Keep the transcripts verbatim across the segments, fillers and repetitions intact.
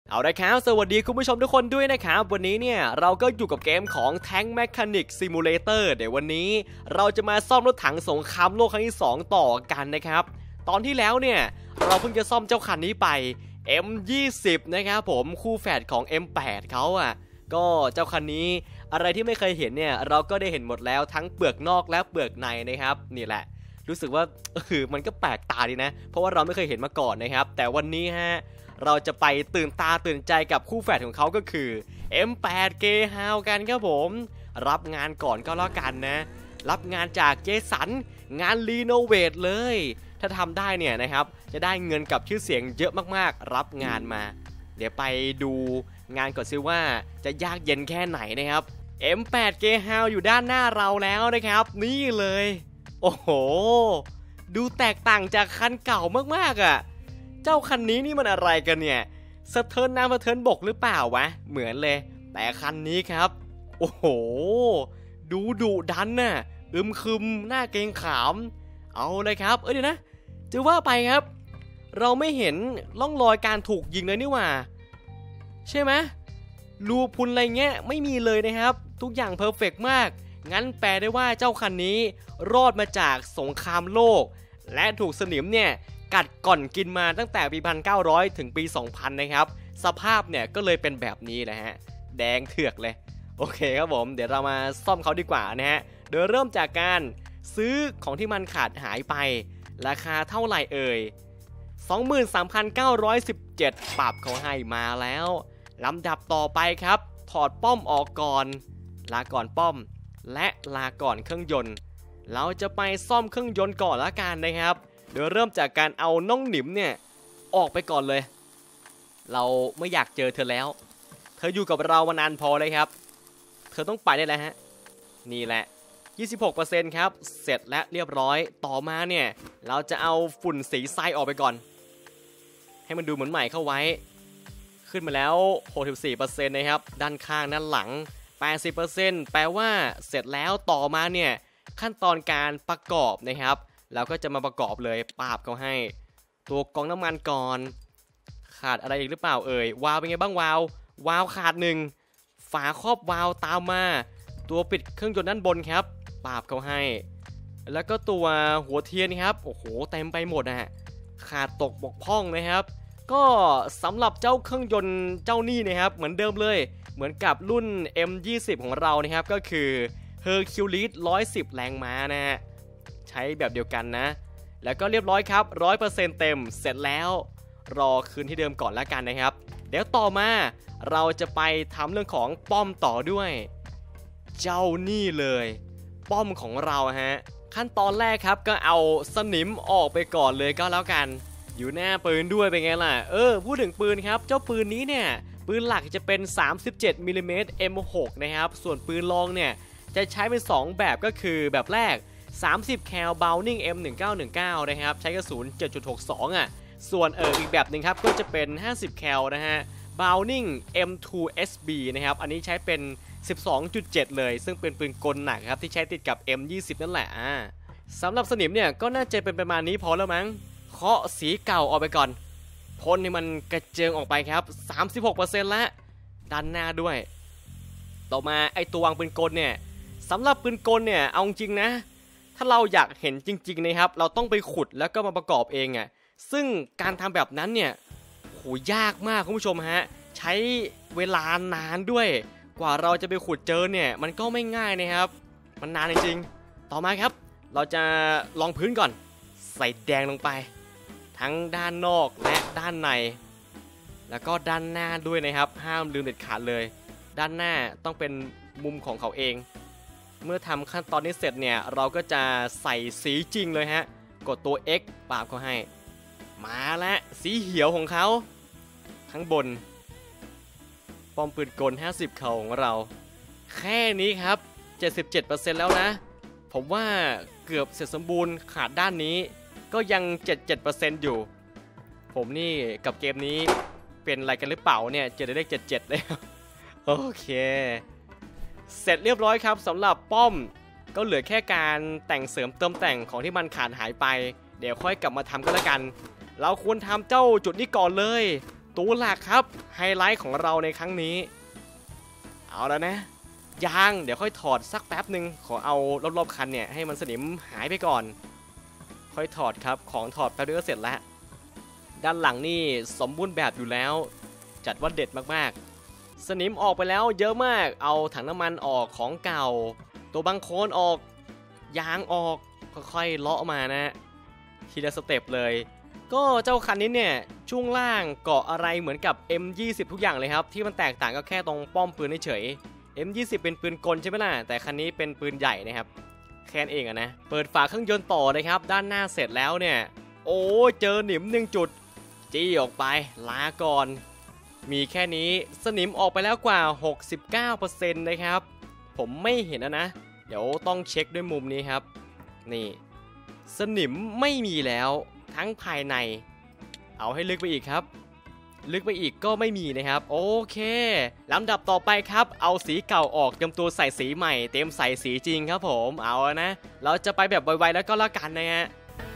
เอาละครับสวัสดีคุณผู้ชมทุกคนด้วยนะครับวันนี้เนี่ยเราก็อยู่กับเกมของ Tank Mechanic Simulator เดี๋ยววันนี้เราจะมาซ่อมรถถังสงครามโลกครั้งที่สองต่อกันนะครับตอนที่แล้วเนี่ยเราเพิ่งจะซ่อมเจ้าคันนี้ไป เอ็ม ยี่สิบ นะครับผมคู่แฝดของ เอ็ม แปด เขาอ่ะก็เจ้าคันนี้อะไรที่ไม่เคยเห็นเนี่ยเราก็ได้เห็นหมดแล้วทั้งเปลือกนอกและเปลือกในนะครับนี่แหละรู้สึกว่าเออมันก็แปลกตาดีนะเพราะว่าเราไม่เคยเห็นมาก่อนนะครับแต่วันนี้ฮะเราจะไปตื่นตาตื่นใจกับคู่แฝดของเขาก็คือ เอ็ม แปด Greyhound กันครับผมรับงานก่อนก็แล้วกันนะรับงานจากเจสันงานรีโนเวทเลยถ้าทำได้เนี่ยนะครับจะได้เงินกับชื่อเสียงเยอะมากๆรับงานมาเดี๋ยวไปดูงานก่อนซิว่าจะยากเย็นแค่ไหนนะครับ เอ็ม แปด Greyhound อยู่ด้านหน้าเราแล้วนะครับนี่เลยโอ้โหดูแตกต่างจากคันเก่ามากๆอ่ะเจ้าคันนี้นี่มันอะไรกันเนี่ยสะเทินน้ำสะเทินบกหรือเปล่าวะเหมือนเลยแต่คันนี้ครับโอ้โหดูดุดันน่ะอึมครึมหน้าเกรงขามเอาเลยครับเอ้ยเดี๋ยวนะจะว่าไปครับเราไม่เห็นร่องรอยการถูกยิงเลยนี่หว่าใช่ไหมรูพุนอะไรเงี้ยไม่มีเลยนะครับทุกอย่างเพอร์เฟกต์มากงั้นแปลได้ว่าเจ้าคันนี้รอดมาจากสงครามโลกและถูกสนิมเนี่ยกัดก่อนกินมาตั้งแต่ปีหนึ่งพันเก้าร้อยถึงปีสองพันนะครับสภาพเนี่ยก็เลยเป็นแบบนี้นะฮะแดงเถือกเลยโอเคครับผมเดี๋ยวเรามาซ่อมเขาดีกว่านะฮะโดยเริ่มจากการซื้อของที่มันขาดหายไปราคาเท่าไหร่เอ่ย สองหมื่นสามพันเก้าร้อยสิบเจ็ด ปรับเขาให้มาแล้วลำดับต่อไปครับถอดป้อมออกก่อนลาก่อนป้อมและลาก่อนเครื่องยนต์เราจะไปซ่อมเครื่องยนต์ก่อนละกันนะครับโดยเริ่มจากการเอาน้องหนิมเนี่ยออกไปก่อนเลยเราไม่อยากเจอเธอแล้วเธออยู่กับเรามานานพอเลยครับเธอต้องไปได้แล้วฮะนี่แหละ ยี่สิบหกเปอร์เซ็นต์ ครับเสร็จและเรียบร้อยต่อมาเนี่ยเราจะเอาฝุ่นสีทรายออกไปก่อนให้มันดูเหมือนใหม่เข้าไว้ขึ้นมาแล้ว หกสิบสี่เปอร์เซ็นต์ นะครับด้านข้างด้านหลัง แปดสิบเปอร์เซ็นต์ แปลว่าเสร็จแล้วต่อมาเนี่ยขั้นตอนการประกอบนะครับเราก็จะมาประกอบเลยปาบเขาให้ตัวกรองน้ำมันก่อนขาดอะไรอีกหรือเปล่าเอ่ยวาล์วเป็นไงบ้างวาล์ววาล์วขาดหนึ่งฝาครอบวาล์วตามมาตัวปิดเครื่องยนต์ด้านบนครับปาบเขาให้แล้วก็ตัวหัวเทียนครับโอ้โหเต็มไปหมดนะขาดตกบกพร่องนะครับก็สำหรับเจ้าเครื่องยนต์เจ้านี่นะครับเหมือนเดิมเลยเหมือนกับรุ่น เอ็ม ยี่สิบ ของเรานะครับก็คือ Hercules หนึ่งร้อยสิบแรงม้านะฮะใช้แบบเดียวกันนะแล้วก็เรียบร้อยครับ ร้อยเปอร์เซ็นต์ เต็มเสร็จแล้วรอคืนที่เดิมก่อนแล้วกันนะครับเดี๋ยวต่อมาเราจะไปทำเรื่องของป้อมต่อด้วยเจ้านี่เลยป้อมของเราฮะขั้นตอนแรกครับก็เอาสนิมออกไปก่อนเลยก็แล้วกันอยู่หน้าปืนด้วยเป็นไงล่ะเออพูดถึงปืนครับเจ้าปืนนี้เนี่ยปืนหลักจะเป็นสามสิบเจ็ดมิลลิเมตร เอ็ม หก นะครับส่วนปืนรองเนี่ยจะใช้เป็นสองแบบก็คือแบบแรกสามสิบแคล Browning เอ็ม หนึ่งเก้าหนึ่งเก้า นะครับใช้กระสุน เจ็ดจุดหกสอง อ่ะส่วนเอออีกแบบหนึ่งครับก็จะเป็นห้าสิบแคลนะฮะ Browning เอ็ม ทู เอส บี นะครับอันนี้ใช้เป็น สิบสองจุดเจ็ด เลยซึ่งเป็นปืนกลหนักครับที่ใช้ติดกับ เอ็ม ยี่สิบ นั่นแหละอ่าสำหรับสนิมเนี่ยก็น่าจะเป็นประมาณนี้พอแล้วมั้งเคาะสีเก่าออกไปก่อนพ่นให้มันกระเจิงออกไปครับ สามสิบหกเปอร์เซ็นต์ ละด้านหน้าด้วยต่อมาไอตัววางปืนกลเนี่ยสำหรับปืนกลเนี่ยเอาจริงนะถ้าเราอยากเห็นจริงๆนะครับเราต้องไปขุดแล้วก็มาประกอบเองอ่ะซึ่งการทำแบบนั้นเนี่ยโหยากมากคุณผู้ชมฮะใช้เวลานานด้วยกว่าเราจะไปขุดเจอเนี่ยมันก็ไม่ง่ายนะครับมันนานจริงๆต่อมาครับเราจะลองพื้นก่อนใส่แดงลงไปทั้งด้านนอกและด้านในแล้วก็ด้านหน้าด้วยนะครับห้ามลืมเด็ดขาดเลยด้านหน้าต้องเป็นมุมของเขาเองเมื่อทำขั้นตอนนี้เสร็จเนี่ยเราก็จะใส่สีจริงเลยฮะกดตัว X ปาบเขาให้มาแล้วสีเขียวของเขาข้างบนป้อมปืนกลห้าสิบเขาของเราแค่นี้ครับ เจ็ดสิบเจ็ดเปอร์เซ็นต์ แล้วนะผมว่าเกือบเสร็จสมบูรณ์ขาดด้านนี้ก็ยัง เจ็ดสิบเจ็ดเปอร์เซ็นต์ อยู่ผมนี่กับเกมนี้เป็นอะไรกันหรือเปล่าเนี่ยเจอได้เลขเจ็ดสิบเจ็ดเลยโอเคเสร็จเรียบร้อยครับสำหรับป้อมก็เหลือแค่การแต่งเสริมเติมแต่งของที่มันขาดหายไปเดี๋ยวค่อยกลับมาทำก็แล้วกันเราควรทำเจ้าจุดนี้ก่อนเลยตตัวหลักครับไฮไลท์ของเราในครั้งนี้เอาแล้วนะยางเดี๋ยวค่อยถอดสักแป๊บหนึ่งขอเอารอบๆคันเนี่ยให้มันสนิมหายไปก่อนค่อยถอดครับของถอดแป๊บเดียวก็เสร็จแล้วด้านหลังนี่สมบูรณ์แบบอยู่แล้วจัดว่าเด็ดมากๆสนิมออกไปแล้วเยอะมากเอาถังน้ำมันออกของเก่าตัวบังโคลนออกยางออกค่อยๆเลาะมานะทีละสเต็ปเลยก็เจ้าคันนี้เนี่ยช่วงล่างเกาะอะไรเหมือนกับ เอ็ม ยี่สิบ ทุกอย่างเลยครับที่มันแตกต่างก็แค่ตรงป้อมปืนเฉย เอ็ม ยี่สิบ เป็นปืนกลใช่ไหมล่ะแต่คันนี้เป็นปืนใหญ่นะครับแค่นั้นเองอะนะเปิดฝาเครื่องยนต์ต่อนะครับด้านหน้าเสร็จแล้วเนี่ยโอ้เจอหนิมหนึ่งจุดจี้ออกไปลาก่อนมีแค่นี้สนิมออกไปแล้วกว่า หกสิบเก้าเปอร์เซ็นต์ นะครับผมไม่เห็นนะนะเดี๋ยวต้องเช็คด้วยมุมนี้ครับนี่สนิมไม่มีแล้วทั้งภายในเอาให้ลึกไปอีกครับลึกไปอีกก็ไม่มีนะครับโอเคลำดับต่อไปครับเอาสีเก่าออกเตรียมตัวใส่สีใหม่เตรียมใส่สีจริงครับผมเอานะเราจะไปแบบไวๆแล้วก็แล้วกันนะฮะ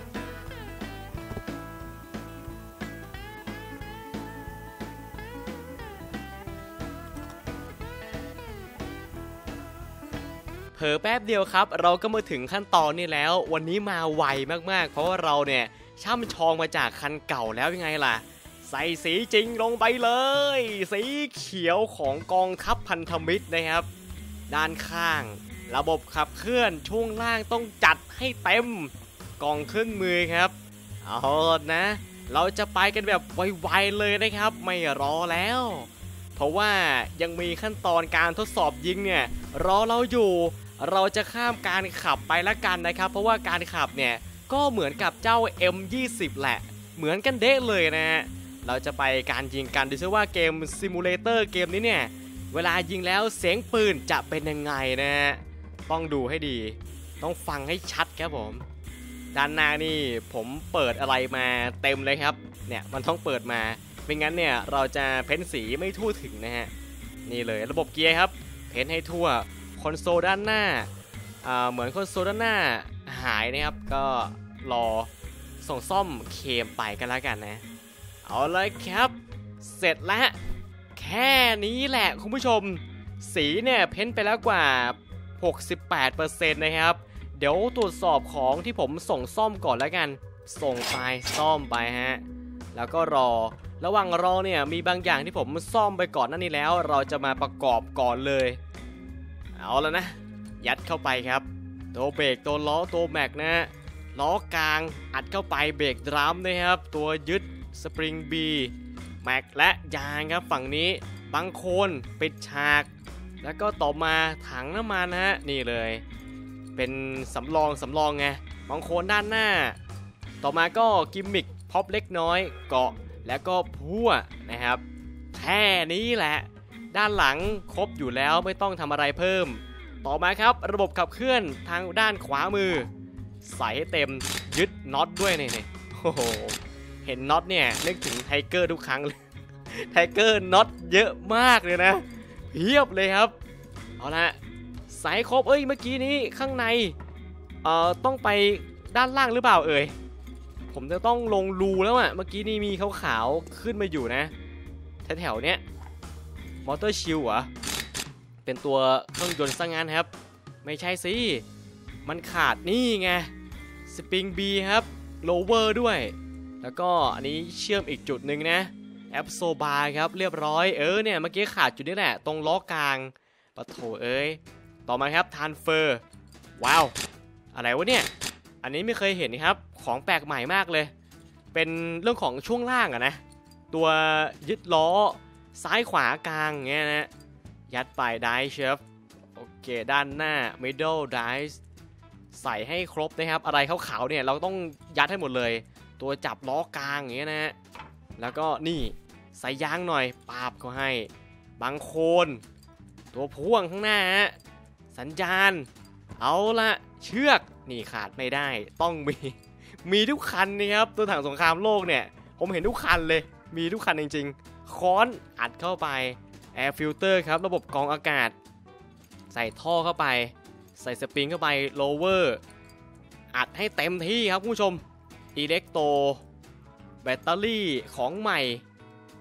เผลอแป๊บเดียวครับเราก็มาถึงขั้นตอนนี้แล้ววันนี้มาไวมากๆเพราะว่าเราเนี่ยช่ำชองมาจากคันเก่าแล้วยังไงล่ะใส่สีจริงลงไปเลยสีเขียวของกองทัพพันธมิตรนะครับด้านข้างระบบขับเคลื่อนช่วงล่างต้องจัดให้เต็มกองเครื่องมือครับเอานะเราจะไปกันแบบไวๆเลยนะครับไม่รอแล้วเพราะว่ายังมีขั้นตอนการทดสอบยิงเนี่ยรอเราอยู่เราจะข้ามการขับไปละกันนะครับเพราะว่าการขับเนี่ยก็เหมือนกับเจ้า เอ็ม ยี่สิบ แหละเหมือนกันเด้เลยนะฮะเราจะไปการยิงกันดูซิว่าเกมซิมูเลเตอร์เกมนี้เนี่ยเวลายิงแล้วเสียงปืนจะเป็นยังไงนะฮะต้องดูให้ดีต้องฟังให้ชัดครับผมด้านหน้านี่ผมเปิดอะไรมาเต็มเลยครับเนี่ยมันต้องเปิดมาไม่งั้นเนี่ยเราจะเพ้นสีไม่ทั่วถึงนะฮะนี่เลยระบบเกียร์ครับเพ้นให้ทั่วคอนโซลด้านหน้าอ่าเหมือนคอนโซลด้านหน้าหายนะครับก็รอส่งซ่อมเคลมไปกันแล้วกันนะเอาเลยครับเสร็จแล้วแค่นี้แหละคุณผู้ชมสีเนี่ยเพ้นไปแล้วกว่า หกสิบแปดเปอร์เซ็นต์ นะครับเดี๋ยวตรวจสอบของที่ผมส่งซ่อมก่อนแล้วกันส่งไปซ่อมไปฮะแล้วก็รอระหว่างรอเนี่ยมีบางอย่างที่ผมซ่อมไปก่อนนั่นนี่แล้วเราจะมาประกอบก่อนเลยเอาแล้วนะยัดเข้าไปครับตัวเบรกตัวล้อตัวแม็กนะล้อกลางอัดเข้าไปเบรกดรัมนะครับตัวยึดสปริงบีแม็กและยางครับฝั่งนี้บังโคนปิดฉากแล้วก็ต่อมาถังน้ำมันฮะนี่เลยเป็นสำรองสำรองไงบังโคนด้านหน้าต่อมาก็กิมมิคพ็อปเล็กน้อยเกาะแล้วก็พั่วนะครับแค่นี้แหละด้านหลังครบอยู่แล้วไม่ต้องทำอะไรเพิ่มต่อมาครับระบบขับเคลื่อนทางด้านขวามือใส่ให้เต็มยึดน็อตด้วยนี่โอ้โหเห็นน็อตเนี่ยนึกถึงไทเกอร์ทุกครั้งเลยไทเกอร์น็อตเยอะมากเลยนะเพียบเลยครับเอาละใส่ครบเอ้ยเมื่อกี้นี้ข้างในเอ่อต้องไปด้านล่างหรือเปล่าเอ่ยผมจะต้องลงรูแล้วอ่ะเมื่อกี้นี่มีขาวๆขึ้นมาอยู่นะแถวๆเนี้ยมอเตอร์ชิลเหรอเป็นตัวเครื่องยนต์ซะงั้นครับไม่ใช่สิมันขาดนี่ไงสปริงบีครับโลเวอร์ด้วยแล้วก็อันนี้เชื่อมอีกจุดหนึ่งนะแอปโซบาร์ครับเรียบร้อยเออเนี่ยเมื่อกี้ขาดจุดนี้แหละตรงล้อกลางปะโถเอ้ยต่อมาครับทรานสเฟอร์ว้าวอะไรวะเนี่ยอันนี้ไม่เคยเห็นครับของแปลกใหม่มากเลยเป็นเรื่องของช่วงล่างอะนะตัวยึดล้อซ้ายขวากลางเงี้ยนะยัดไปไดเชฟโอเคด้านหน้า middle dice ใส่ให้ครบนะครับอะไรขาวๆเนี่ยเราต้องยัดให้หมดเลยตัวจับล้อกลางอย่างเงี้ยนะแล้วก็นี่ใส่ยางหน่อยปาบก็ให้บางโคนตัวพ่วงข้างหน้าสัญญาณเอาละเชือกนี่ขาดไม่ได้ต้องมีมีทุกคันนี่ครับตัวถังสงครามโลกเนี่ยผมเห็นทุกคันเลยมีทุกคันจริงๆค้อนอัดเข้าไปแอร์ฟิลเตอร์ครับระบบกรองอากาศใส่ท่อเข้าไปใส่สปริงเข้าไปโลเวอร์อัดให้เต็มที่ครับคุณผู้ชมอิเล็กโตรแบตเตอรี่ของใหม่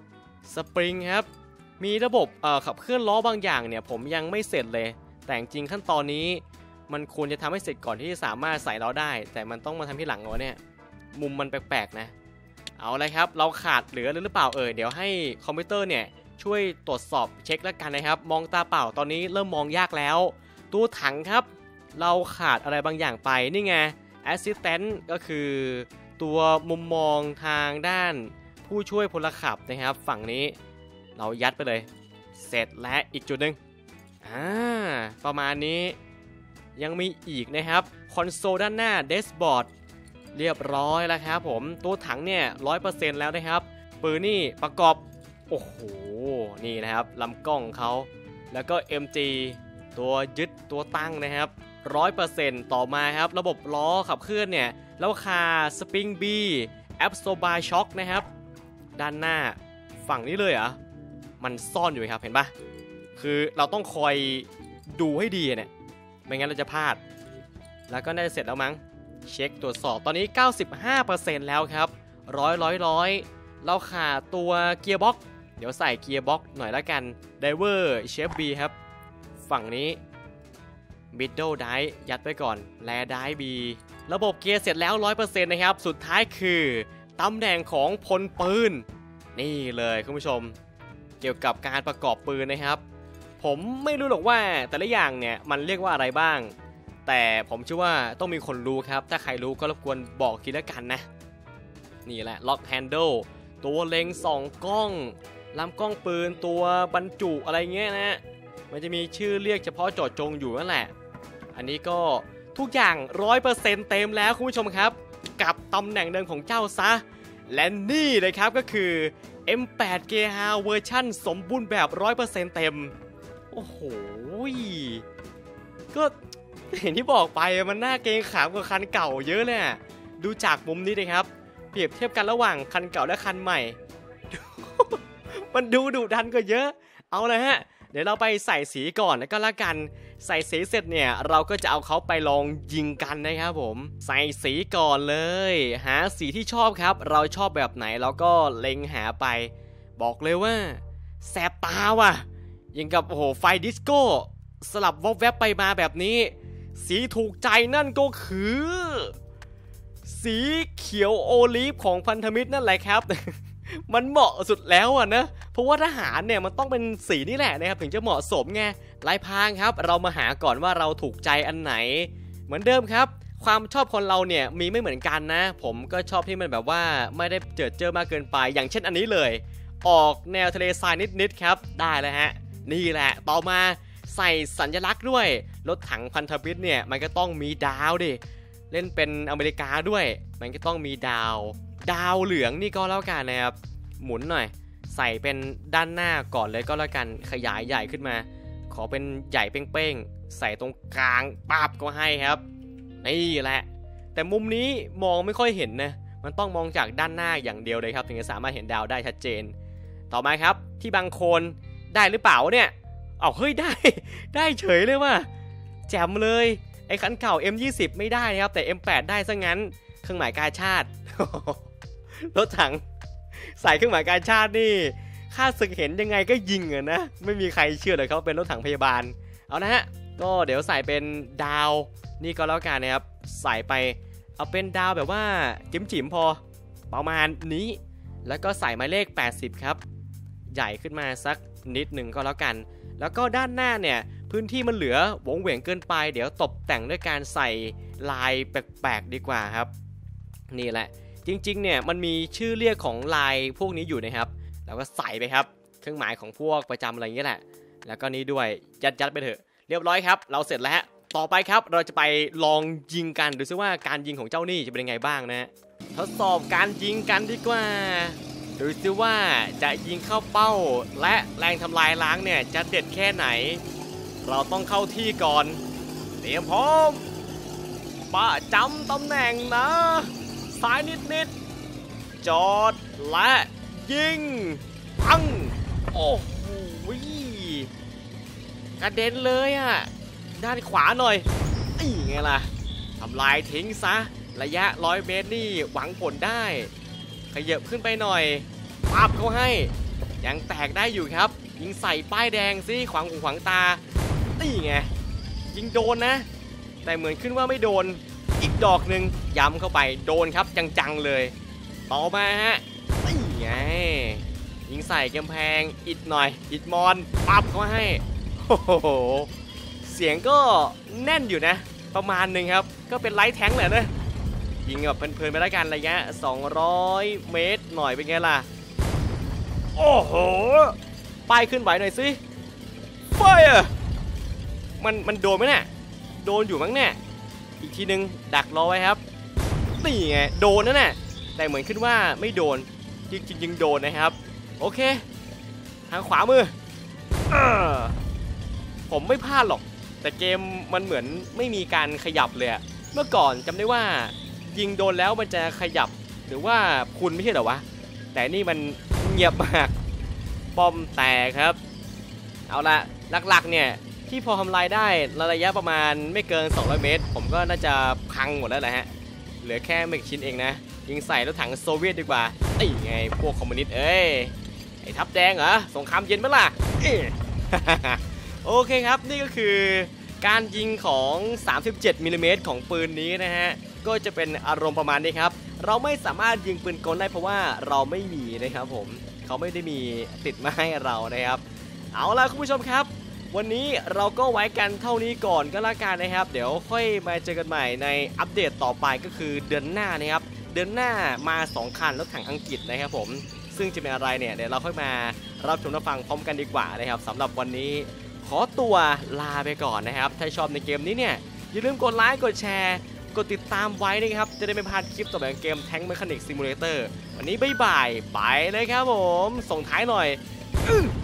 สปริงครับมีระบบเอ่อขับเคลื่อนล้อบางอย่างเนี่ยผมยังไม่เสร็จเลยแต่จริงขั้นตอนนี้มันควรจะทำให้เสร็จก่อนที่จะสามารถใส่ล้อได้แต่มันต้องมาทำที่หลังล้อเนี่ยมุมมันแปลกๆนะเอาเลยครับเราขาดเหลือหรือเปล่าเอ่ยเดี๋ยวให้คอมพิวเตอร์เนี่ยช่วยตรวจสอบเช็คแล้วกันนะครับมองตาเปล่าตอนนี้เริ่มมองยากแล้วตัวถังครับเราขาดอะไรบางอย่างไปนี่ไง Assistant ก็คือตัวมุมมองทางด้านผู้ช่วยพลขับนะครับฝั่งนี้เรายัดไปเลยเสร็จและอีกจุดหนึ่งอ่าประมาณนี้ยังมีอีกนะครับคอนโซลด้านหน้าเดสบอร์ดเรียบร้อยแล้วครับผมตัวถังเนี่ย ร้อยเปอร์เซ็นต์ แล้วนะครับปืนนี่ประกอบโอ้โหนี่นะครับลำกล้องเขาแล้วก็ เอ็ม จี ตัวยึดตัวตั้งนะครับ ร้อยเปอร์เซ็นต์ ต่อมาครับระบบล้อขับเคลื่อนเนี่ยแล้วคาสปริงบีแอปโซบาช็อคนะครับด้านหน้าฝั่งนี้เลยเหรอมันซ่อนอยู่ครับเห็นปะคือเราต้องคอยดูให้ดีเนี่ยไม่งั้นเราจะพลาดแล้วก็น่าจะเสร็จแล้วมั้งเช็คตรวจสอบตอนนี้ เก้าสิบห้าเปอร์เซ็นต์ แล้วครับร้อยร้อยร้อยเราขาดตัวเกียร์บ็อกเดี๋ยวใส่เกียร์บ็อกหน่อยละกันไดเวอร์เชฟบีครับฝั่งนี้มิดเดิลไดฟ์ยัดไปก่อนแลไดฟ์บีระบบเกียร์เสร็จแล้ว ร้อยเปอร์เซ็นต์ นะครับสุดท้ายคือตำแหน่งของพลปืนนี่เลยคุณผู้ชมเกี่ยวกับการประกอบปืนนะครับผมไม่รู้หรอกว่าแต่ละอย่างเนี่ยมันเรียกว่าอะไรบ้างแต่ผมเชื่อว่าต้องมีคนรู้ครับถ้าใครรู้ก็รบกวนบอกทีละกันนะนี่แหละล็อกแฮนเดิลตัวเล็งส่องกล้องลำกล้องปืนตัวบรรจุอะไรเงี้ยนะมันจะมีชื่อเรียกเฉพาะเจาะจงอยู่นั่นแหละอันนี้ก็ทุกอย่าง ร้อยเปอร์เซ็นต์ เต็มแล้วคุณผู้ชมครับกับตำแหน่งเดิมของเจ้าซะและนี่เลยครับก็คือ เอ็ม แปด Greyhound เวอร์ชั่นสมบูรณ์แบบ ร้อยเปอร์เซ็นต์ เต็มโอ้โหก็เห็นที่บอกไปมันน่าเกรงขามกว่าคันเก่าเยอะเลยอะดูจากมุมนี้เลยครับเปรียบเทียบกันระหว่างคันเก่าและคันใหม่ มันดูดุดันกว่าเยอะเอาเลยฮะเดี๋ยวเราไปใส่สีก่อนแล้วก็ละกันใส่สีเสร็จเนี่ยเราก็จะเอาเขาไปลองยิงกันนะครับผมใส่สีก่อนเลยหาสีที่ชอบครับเราชอบแบบไหนเราก็เล็งหาไปบอกเลยว่าแสบตาว่ะยังกับโอ้โหไฟดิสโก้สลับวอบแวบไปมาแบบนี้สีถูกใจนั่นก็คือสีเขียวโอลีฟของพันธมิตรนั่นแหละครับ มันเหมาะสุดแล้วอ่ะนะเพราะว่าทหารเนี่ยมันต้องเป็นสีนี่แหละนะครับถึงจะเหมาะสมไงลายพรางครับเรามาหาก่อนว่าเราถูกใจอันไหนเหมือนเดิมครับความชอบคนเราเนี่ยมีไม่เหมือนกันนะผมก็ชอบที่มันแบบว่าไม่ได้เจิดเจ้อมากเกินไปอย่างเช่นอันนี้เลยออกแนวทะเลทรายนิดๆครับได้แล้วฮะนี่แหละต่อมาใส่สัญลักษณ์ด้วยรถถังพันธมิตรเนี่ยมันก็ต้องมีดาวดิเล่นเป็นอเมริกาด้วยมันก็ต้องมีดาวดาวเหลืองนี่ก็แล้วกันนะครับหมุนหน่อยใส่เป็นด้านหน้าก่อนเลยก็แล้วกันขยายใหญ่ขึ้นมาขอเป็นใหญ่เป้งๆใส่ตรงกลางปั๊บก็ให้ครับนี่แหละแต่มุมนี้มองไม่ค่อยเห็นนะมันต้องมองจากด้านหน้าอย่างเดียวเลยครับถึงจะสามารถเห็นดาวได้ชัดเจนต่อมาครับที่บางโคนได้หรือเปล่าเนี่ยเอาเฮ้ยได้ได้เฉยเลยว่ะแจ่มเลยไอ้คันเก่า เอ็ม ยี่สิบ ไม่ได้ครับแต่ เอ็ม แปด ได้ซะงั้นเครื่องหมายกาชาติ รถถังใส่เครื่องหมายการชาตินี่ข้าศึกเห็นยังไงก็ยิงอะนะไม่มีใครเชื่อเลยเขาเป็นรถถังพยาบาลเอานะฮะก็เดี๋ยวใส่เป็นดาวนี่ก็แล้วกันนะครับใส่ไปเอาเป็นดาวแบบว่าจิ๋มๆพอประมาณนี้แล้วก็ใส่หมายเลขแปดสิบครับใหญ่ขึ้นมาสักนิดหนึ่งก็แล้วกันแล้วก็ด้านหน้าเนี่ยพื้นที่มันเหลือวงเหวี่ยงเกินไปเดี๋ยวตกแต่งด้วยการใส่ลายแปลกๆดีกว่าครับนี่แหละจริงๆเนี่ยมันมีชื่อเรียกของลายพวกนี้อยู่นะครับเราก็ใส่ไปครับเครื่องหมายของพวกประจำอะไรอย่างเงี้ยแหละแล้วก็นี้ด้วยยัดๆไปเถอะเรียบร้อยครับเราเสร็จแล้วต่อไปครับเราจะไปลองยิงกันดูซิว่าการยิงของเจ้านี่จะเป็นยังไงบ้างนะทดสอบการยิงกันดีกว่าดูซิว่าจะยิงเข้าเป้าและแรงทำลายล้างเนี่ยจะเด็ดแค่ไหนเราต้องเข้าที่ก่อนเตรียมพร้อมประจำตำแหน่งนะซ้ายนิดๆจอดและยิงปังโอ้โหกระเด็นเลยอ่ะด้านขวาหน่อยนี่ไงล่ะทำลายทิ้งซะระยะร้อยเมตรนี่หวังผลได้ขยับขึ้นไปหน่อยปั๊บเขาให้ยังแตกได้อยู่ครับยิงใส่ป้ายแดงสิขวางหูขวางตานี่ไงยิงโดนนะแต่เหมือนขึ้นว่าไม่โดนอีกดอกหนึ่งย้ำเข้าไปโดนครับจังๆเลยต่อมาฮะนี่ไงยิงใส่กำแพงอิดหน่อยอิดมอนปั๊บเข้าให้โอ้โหเสียงก็แน่นอยู่นะประมาณหนึ่งครับก็เป็นไลท์แทงค์แหละนะยิงแบบเพลินๆไปแล้วกันระยะสองร้อยเมตรหน่อยเป็นไงล่ะโอ้โหป้ายขึ้นไหวหน่อยสิไฟอะมันมันโดนไหมเนี่ยโดนอยู่มั้งเนี่ยอีกทีนึงดักรอไว้ครับนี่ไงโดนนะเนี่ยแต่เหมือนขึ้นว่าไม่โดนจริงจริงโดนนะครับโอเคทางขวามือผมไม่พลาดหรอกแต่เกมมันเหมือนไม่มีการขยับเลยเมื่อก่อนจำได้ว่ายิงโดนแล้วมันจะขยับหรือว่าคุณไม่ใช่เหรอวะแต่นี่มันเงียบมากป้อมแตกครับเอาละหลักๆเนี่ยที่พอทำลายได้ระยะประมาณไม่เกินสองร้อยเมตรผมก็น่าจะพังหมดแล้วแหละฮะเหลือแค่ไม่กี่ชิ้นเองนะยิงใส่รถถังโซเวียตดีกว่าไอ้ไงพวกคอมมิวนิสต์เอ้ยไอ้ทัพแดงเหรอสงครามเย็นมั้ยล่ะ โอเคครับนี่ก็คือการยิงของสามสิบเจ็ดมิลลิเมตรของปืนนี้นะฮะก็จะเป็นอารมณ์ประมาณนี้ครับเราไม่สามารถยิงปืนกลได้เพราะว่าเราไม่มีนะครับผมเขาไม่ได้มีติดมาให้เรานะครับเอาล่ะคุณผู้ชมครับวันนี้เราก็ไว้กันเท่านี้ก่อนก็แล้วกันนะครับเดี๋ยวค่อยมาเจอกันใหม่ในอัปเดตต่อไปก็คือเดือนหน้านะครับเดือนหน้ามาสองคันรถถังอังกฤษนะครับผมซึ่งจะเป็นอะไรเนี่ยเดี๋ยวเราค่อยมารับชมรับฟังพร้อมกันดีกว่านะครับสำหรับวันนี้ขอตัวลาไปก่อนนะครับถ้าชอบในเกมนี้เนี่ยอย่าลืมกดไลค์กดแชร์กดติดตามไว้นะครับจะได้ไม่พลาดคลิปต่อไปของเกม Tank Mechanic Simulator วันนี้บ๊ายบายไปเลยครับผมส่งท้ายหน่อย